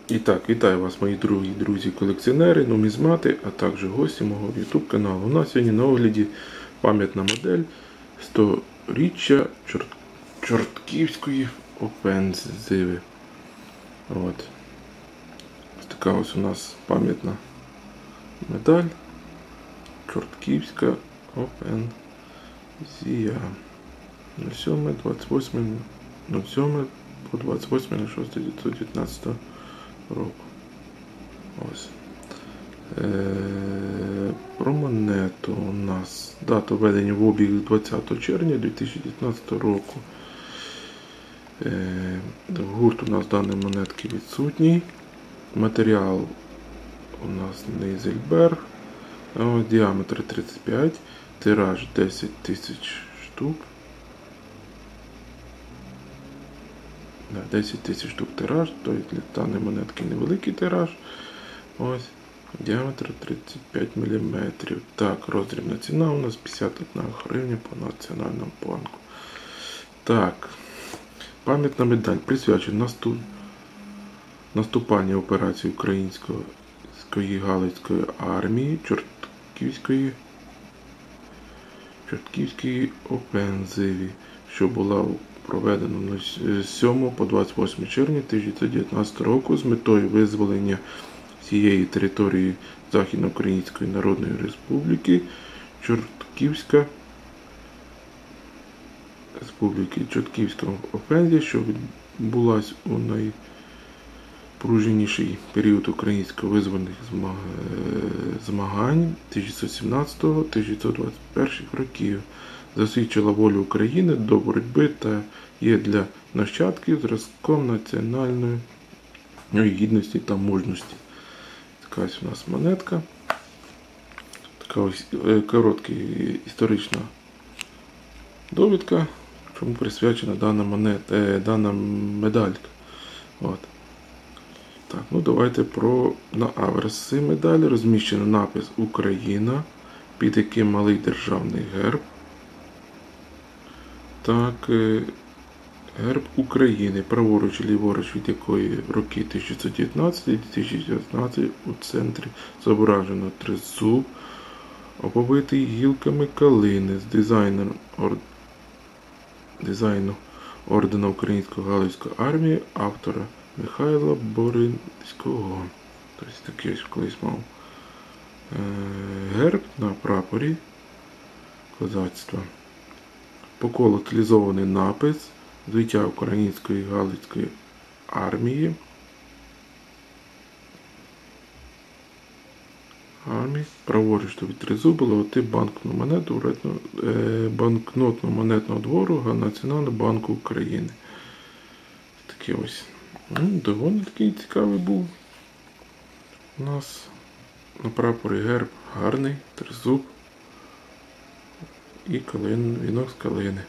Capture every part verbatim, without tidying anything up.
І так, вітаю вас, мої дорогі друзі-колекціонери, нумізмати, а також гості мого YouTube каналу. У нас сьогодні на огляді пам'ятна модель сторіччя чорт... Чортківської офензиви. От. Ось така ось у нас пам'ятна медаль Чортківська офензія. на сьоме двадцять восьме на сьоме по двадцять восьме шосте дев'ятсот дев'ятнадцятого року. Ось. Е, Про монету у нас дата введення в обіг двадцятого червня дві тисячі дев'ятнадцятого року. Е, Гурт у нас даної монетки відсутній. Матеріал у нас Нейзельберг. Діаметр тридцять п'ять, тираж десять тисяч штук. десять тисяч штук тираж, тобто для даної монетки невеликий тираж. Ось, діаметр тридцять п'ять міліметрів. Так, роздрібна ціна у нас п'ятдесят одна гривня по Національному банку. Так, пам'ятна медаль присвячена наступ... наступанню операції Української Галицької армії Чортківської Чортківської офензиві, що була проведено з сьомого по двадцять восьме червня тисяча дев'ятсот дев'ятнадцятого року з метою визволення всієї території Західноукраїнської Народної Республіки Чортківська Республіки Чортківська офензія, що відбулась у найпружніший період українського визвольних змагань тисяча дев'ятсот сімнадцятого - тисяча дев'ятсот двадцять першого років. Засвідчила волю України до боротьби та є для нащадків зразком національної гідності та мужності. Така ось у нас монетка. Така ось коротка історична довідка, чому присвячена дана монета, дана медалька. От. Так, ну давайте про на аверсі медалі розміщено напис Україна, під яким малий державний герб. Так, герб України, праворуч і ліворуч від якої роки тисяча дев'ятсот дев'ятнадцятий - дві тисячі дев'ятнадцятий у центрі зображено тризуб, оповитий гілками калини з дизайном ор... дизайну ордена Української Галицької армії автора Михайла Боринського. Тобто такий ось колись мав герб на прапорі козацтва. По колу стилізований напис «Звиття Української Галицької армії». Армії. Праворуч від тризубу логотип банкну монету банкнотного монетного двору Національного банку України. Такий ось. Ну, доволі такий цікавий був. У нас на прапорі герб гарний, тризуб і калин, вінок з калини.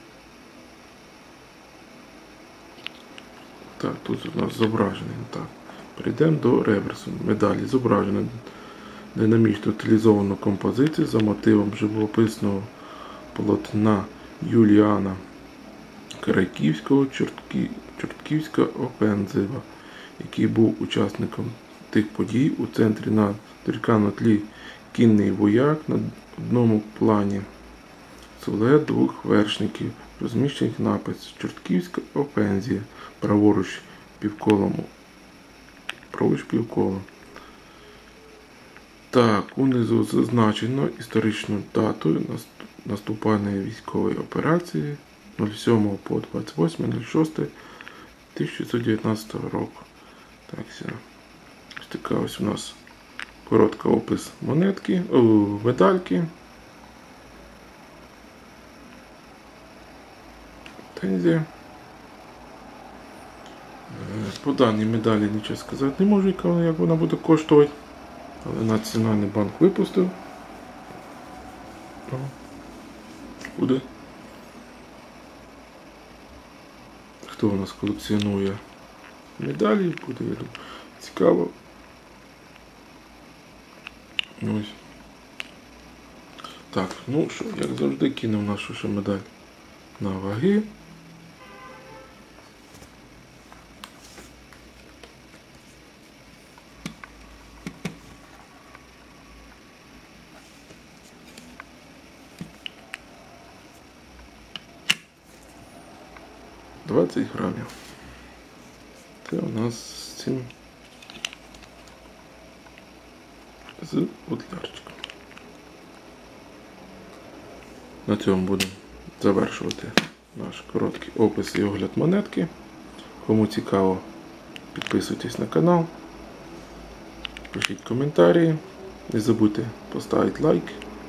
Так, тут у нас зображений. Так. Перейдемо до реверсу. Медалі зображено динамічно утилізовану композицію за мотивом живописного полотна Юліана Крайківського Чорткі... Чортківська офензива, який був учасником тих подій. У центрі на на тлі кінний вояк на одному плані силует двох вершників, розміщених напис Чортківська офензія, праворуч півколом. Праворуч півколом. Так, унизу зазначено історичну дату наступальної військової операції сьомого по двадцять восьме шосте тисяча дев'ятсот дев'ятнадцятого року. Так, все. Ось така ось у нас короткий опис монетки, о, медальки. Тензія. По даній медалі нічого сказати не можу, як вона буде коштувати. Але Національний банк випустив. Буде. Хто у нас колекціонує медалі, буде, я думаю, цікаво. Ось. Так, ну що, як завжди, кинув нашу ще медаль на ваги. двадцять грамів. Це у нас з цим з футлярчиком. На цьому будемо завершувати наш короткий опис і огляд монетки. Кому цікаво, підписуйтесь на канал, пишіть коментарі, не забудьте поставити лайк.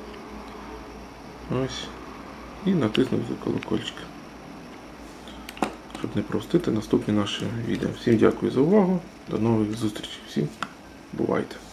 Ось. І натиснути колокольчик, щоб не пропустити наступні наші відео. Всім дякую за увагу, до нових зустрічей, всім бувайте!